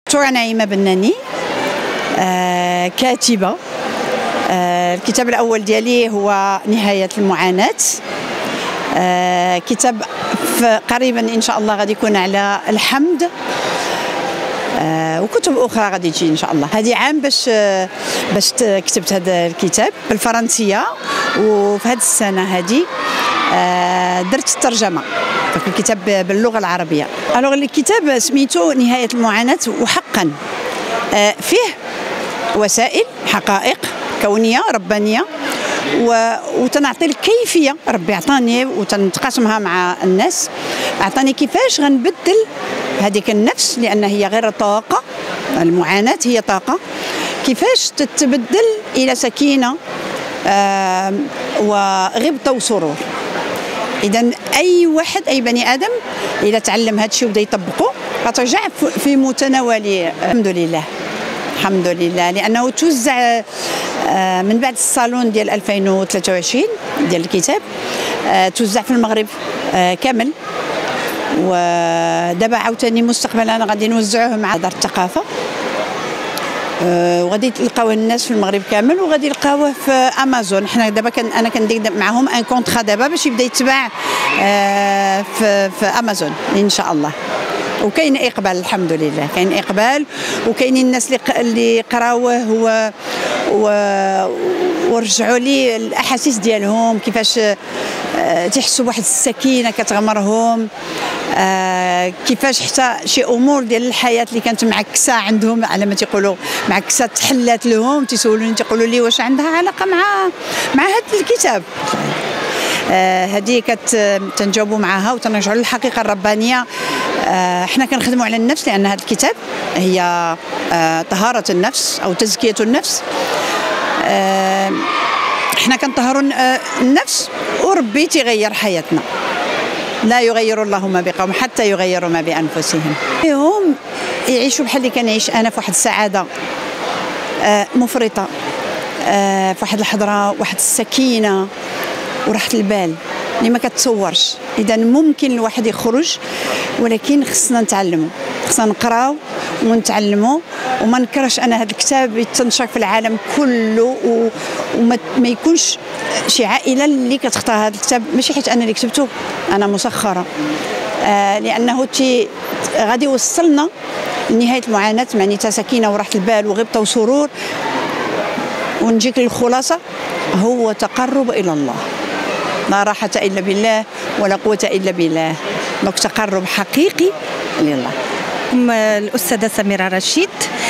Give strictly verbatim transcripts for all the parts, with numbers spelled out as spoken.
دكتورة نعيمة بناني، آه كاتبة. آه الكتاب الأول ديالي هو نهاية المعاناة. آه كتاب قريبا إن شاء الله غادي يكون على الحمد، آه وكتب أخرى غادي تجي إن شاء الله. هذه عام باش آه باش كتبت هذا الكتاب بالفرنسية، وفي هذه السنة هذه آه درت الترجمة الكتاب باللغة العربية. الوغ الكتاب سميتو نهاية المعاناة، وحقا آه فيه وسائل حقائق كونية ربانية، وتنعطي الكيفية. ربي عطاني وتنتقاسمها مع الناس، عطاني كيفاش غنبدل هذيك النفس، لأن هي غير طاقة. المعاناة هي طاقة، كيفاش تتبدل إلى سكينة آه وغبطة وسرور. إذا أي واحد أي بني آدم إذا تعلم هذا الشيء وبدا يطبقه غترجع في متناول. الحمد لله الحمد لله، لأنه توزع من بعد الصالون ديال ألفين وثلاثة وعشرين ديال الكتاب، توزع في المغرب كامل، ودابا عاوتاني مستقبلا غادي نوزعوه مع دار الثقافة، وغادي تلقاوه الناس في المغرب كامل، وغادي يلقاوه في امازون. حنا دابا كان انا كندير معاهم ان كونطرا دابا باش يبدا يتباع في في امازون ان شاء الله. وكاين اقبال الحمد لله، كاين اقبال، وكاينين الناس اللي اللي قراوه و ورجعوا لي الاحاسيس ديالهم، كيفاش تحسوا بواحد السكينه كتغمرهم، آه كيفاش حتى شي امور ديال الحياه اللي كانت معكسه عندهم، على ما تيقولوا معكسه، تحلات لهم. تيسولوني تيقولوا لي واش عندها علاقه مع مع هذا الكتاب. هذه آه كتنجاوبوا معها وتنرجعوا للحقيقه الربانيه. آه حنا كنخدموا على النفس، لان هذا الكتاب هي آه طهاره النفس او تزكيه النفس. آه حنا كنطهروا النفس وربي تيغير حياتنا. لا يغير الله ما بقوم حتى يغيروا ما بانفسهم. هم يعيشوا بحال اللي كنعيش انا، في واحد السعاده آه مفرطه، آه في واحد الحضره، واحد السكينه وراحه البال اللي ما كتصورش. اذا ممكن الواحد يخرج، ولكن خصنا نتعلموا، خصنا نقراو ونتعلموا، وما نكرهش انا هذا الكتاب يتنشر في العالم كله، وما ما يكونش شي عائله اللي كتختار هذا الكتاب، ماشي حيت انا اللي كتبته، انا مسخره، آه لانه تي غادي يوصلنا لنهايه المعاناه، معناتها سكينه وراحه البال وغبطه وسرور. ونجيك للخلاصه، هو تقرب الى الله، لا راحه الا بالله ولا قوه الا بالله، دونك تقرب حقيقي لله. الأستاذة سميرة رشيد،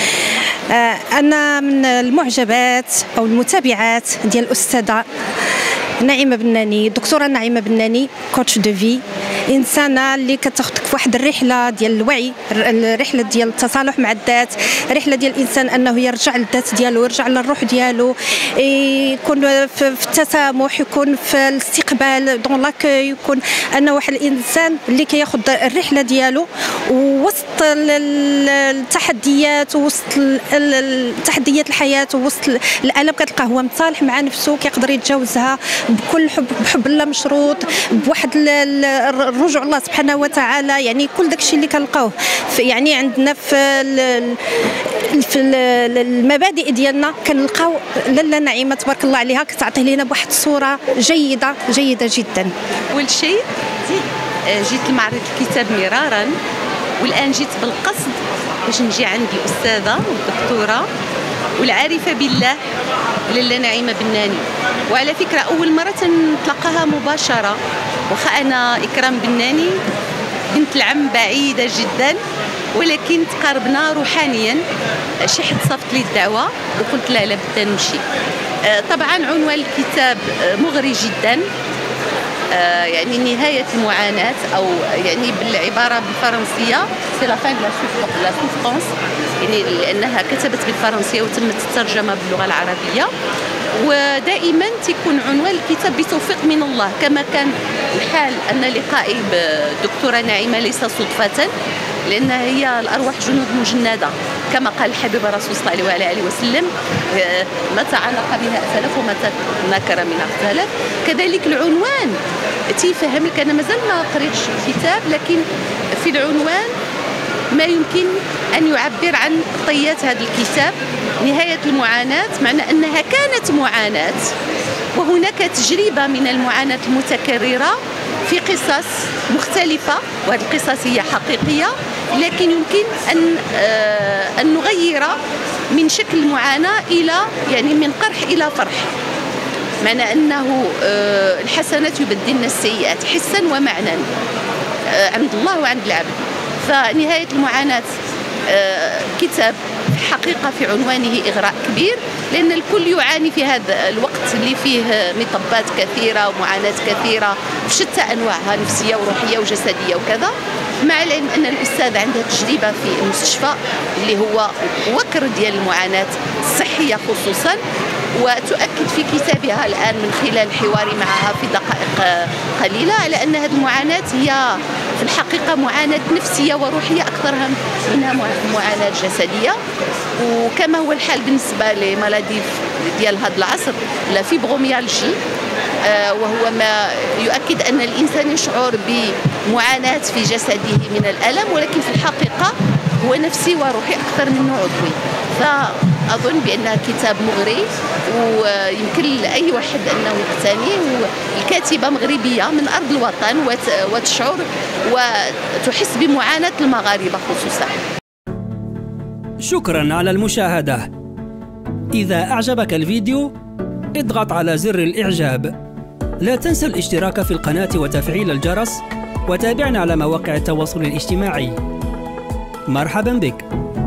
أنا من المعجبات أو المتابعات ديال الأستاذة نعيمة بناني، دكتورة نعيمة بناني، كوتش دو في، انسانه اللي كتاخذك في واحد الرحله ديال الوعي، الرحله ديال التصالح مع الذات، رحله ديال الانسان انه يرجع للذات ديالو، يرجع للروح ديالو، يكون في التسامح، يكون في الاستقبال دون لاكوي، يكون انه واحد الانسان اللي كياخذ الرحله ديالو وسط التحديات، وسط تحديات الحياه، وسط الالم كتلقاه هو متصالح مع نفسه، كيقدر يتجاوزها بكل حب، بحب الله مشروط، بواحد الرجوع الله سبحانه وتعالى. يعني كل داكشي اللي كنلقاوه يعني عندنا في في المبادئ ديالنا كنلقاو لاله نعيمه تبارك الله عليها كتعطيه لنا بواحد الصوره جيده جيده جدا. اول شيء جيت لمعرض الكتاب مرارا، والان جيت بالقصد باش نجي عندي استاذه والدكتوره والعارفه بالله لاله نعيمه بناني. وعلى فكره اول مره نتلقاها مباشره، واخا انا اكرام بناني بنت العم بعيده جدا، ولكن تقاربنا روحانيا. شي حد صافت لي الدعوه وقلت لا لابد نمشي. طبعا عنوان الكتاب مغري جدا، يعني نهايه المعاناه، او يعني بالعباره بالفرنسيه سي لا فان دو لا سوفرونس، يعني لانها كتبت بالفرنسيه وتمت الترجمه باللغه العربيه. ودائما تكون عنوان الكتاب بتوفيق من الله، كما كان الحال ان لقائي بالدكتوره نعيمه ليس صدفه، لان هي الارواح جنود مجنده، كما قال الحبيب الرسول صلى الله عليه وسلم: ما تعلق بها ائتلف وما تنكر منها اختلف. كذلك العنوان تيفهم لك، انا مازال ما قريتش الكتاب، لكن في العنوان ما يمكن أن يعبر عن خطيات هذا الكتاب. نهاية المعاناة معنى أنها كانت معاناة، وهناك تجربة من المعاناة المتكررة في قصص مختلفة، وهذه القصص هي حقيقية، لكن يمكن أن أن نغير من شكل المعاناة إلى يعني من قرح إلى فرح، معنى أنه الحسنات يبدلن السيئات حسا ومعنى عند الله وعند العبد. فنهاية المعاناة كتاب حقيقة في عنوانه إغراء كبير، لأن الكل يعاني في هذا الوقت اللي فيه مطبات كثيرة ومعاناة كثيرة بشتى أنواعها، نفسية وروحية وجسدية وكذا، مع العلم أن الأستاذ عندها تجربة في المستشفى اللي هو وكر ديال المعاناة الصحية خصوصا، وتؤكد في كتابها الآن من خلال حواري معها في دقائق قليلة على أن هذه المعاناة هي في الحقيقة معاناة نفسية وروحية أكثر منها معاناة جسدية. وكما هو الحال بالنسبة لمرضى ديال هذا العصر لا فيبروميالجي، وهو ما يؤكد أن الإنسان يشعر بمعاناة في جسده من الألم، ولكن في الحقيقة هو نفسي وروحي أكثر منه عضوي. فأظن بأنها كتاب مغري ويمكن لأي واحد أنه يقتنيه. الكاتبة مغربية من أرض الوطن وتشعر وتحس بمعاناة المغاربة خصوصا. شكرا على المشاهدة. إذا أعجبك الفيديو اضغط على زر الإعجاب. لا تنسى الاشتراك في القناة وتفعيل الجرس، وتابعنا على مواقع التواصل الاجتماعي. مرحبا بك.